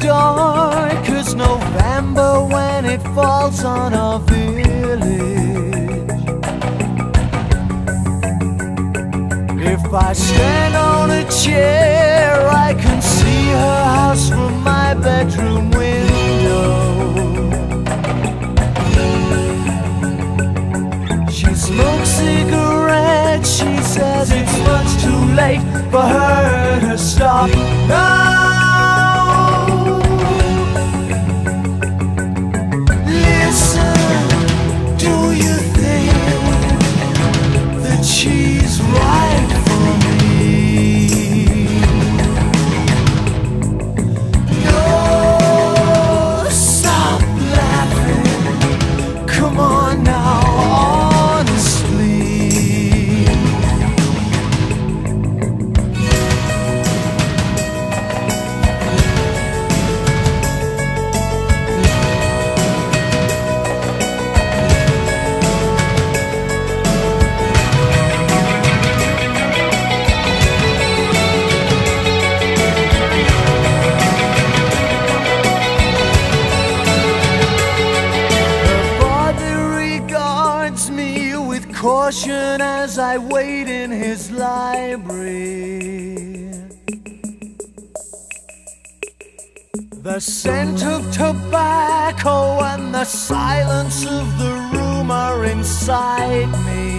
dark as November when it falls on our village. If I stand on a chair, I can see her house from my bedroom window. She smokes cigarettes, she says it's much too late for her to stop now. Listen, do you think that she's right for me? No, stop laughing, come on now. Caution as I wait in his library. The scent of tobacco and the silence of the room are inside me.